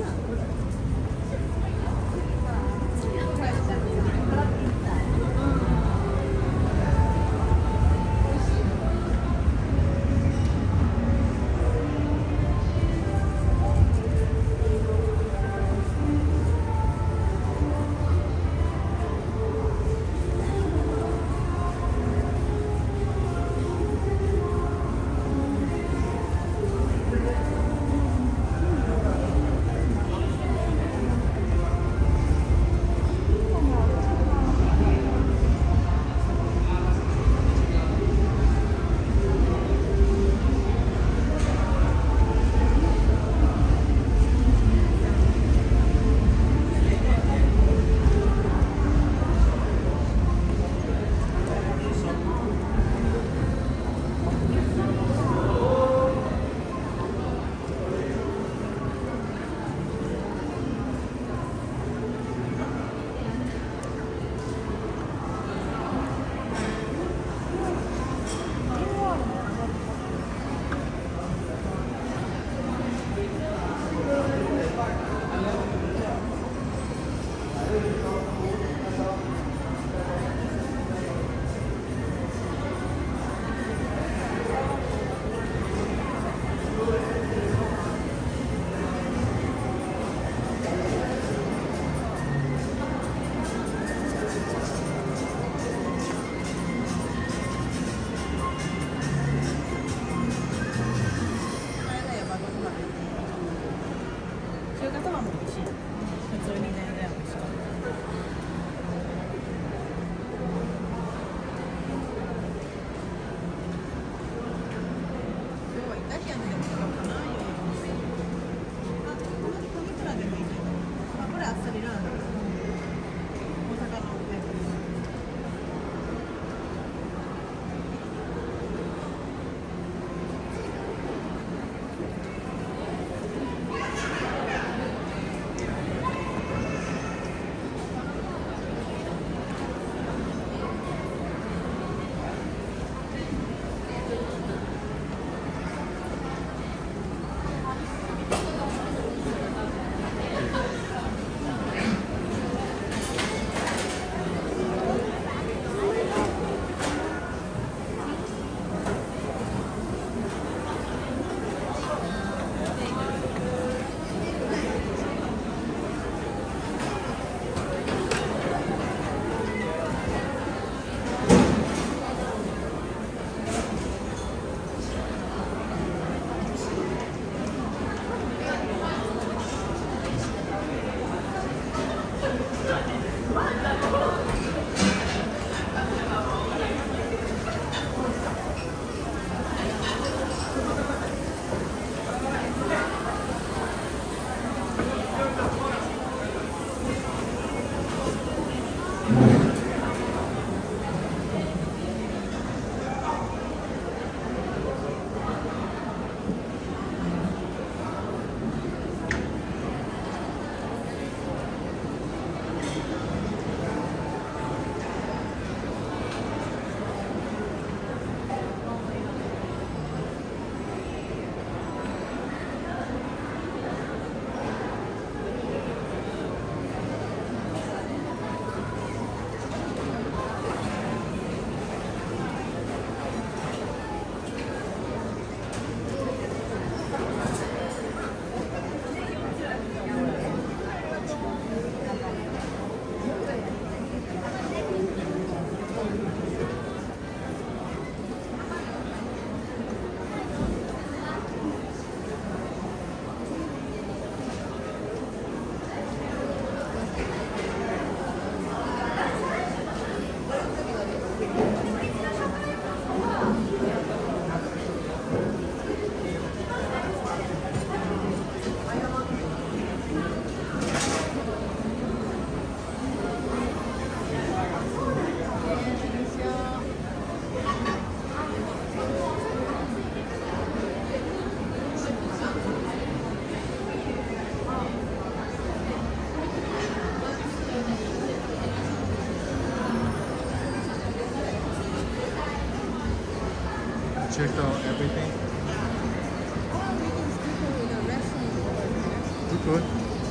checked out everything. You good?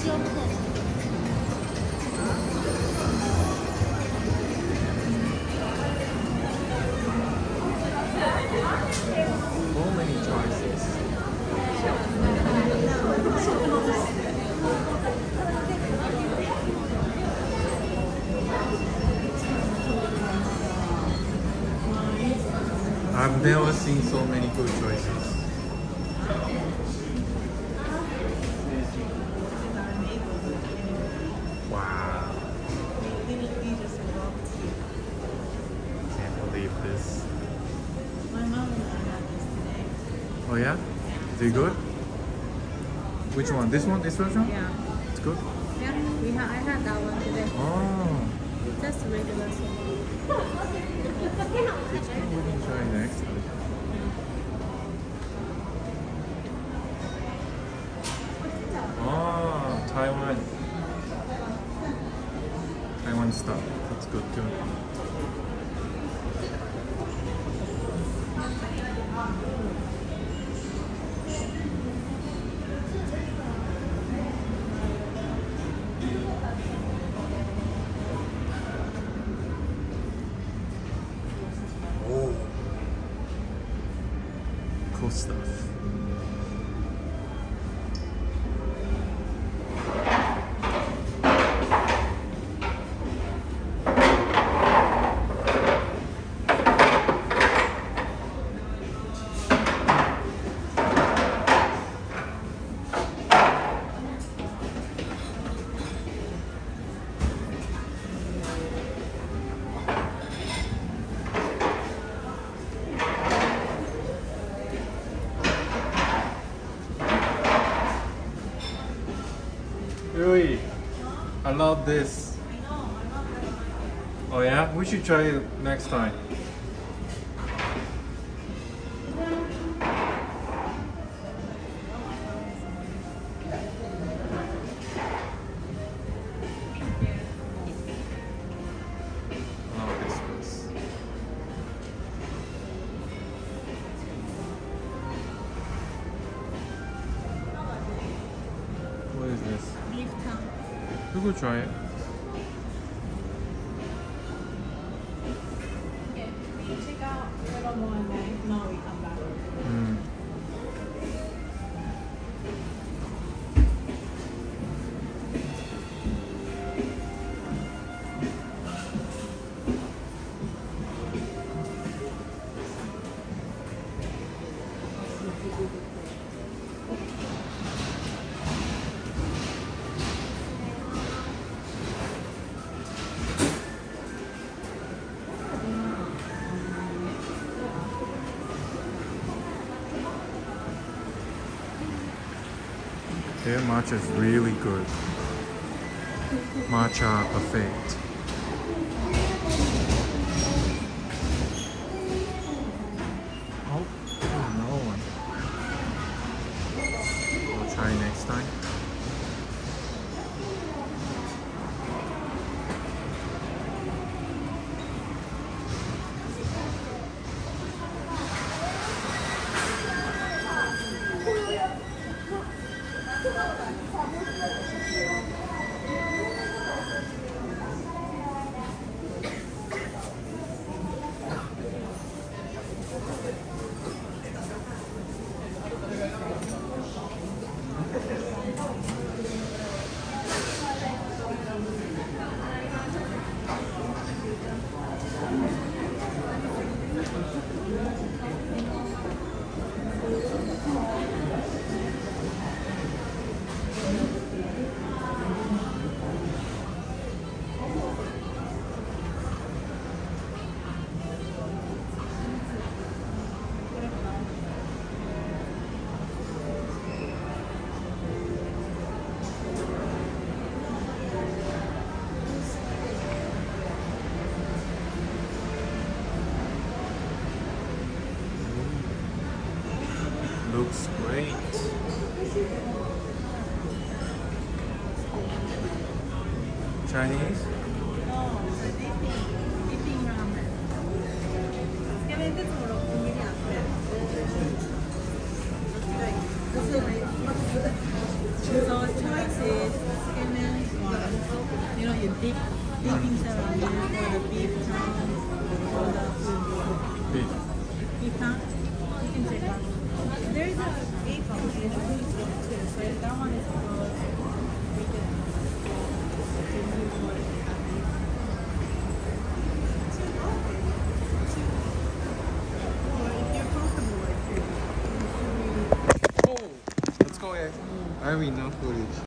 So many choices. I've never seen so many good choices. Wow. Can't believe this. My mom and I had this today. Oh yeah? Is it good? Which one? This one? This restaurant? Yeah. It's good? Yeah, I had that one today. Oh. Just regular soup. Which one we can try next? Oh, Taiwan stuff. That's good too. Oh, cool stuff. Yui, I love this. Oh yeah? We should try it next time. Oh, this was. What is this? Beef tongue. We could try it. Okay, we check out a little more and then now we come back. Mm. Their matcha is really good. Matcha perfect. Oh, no one. We'll try next time. Looks great. Chinese? Eating ramen. So choices have enough footage.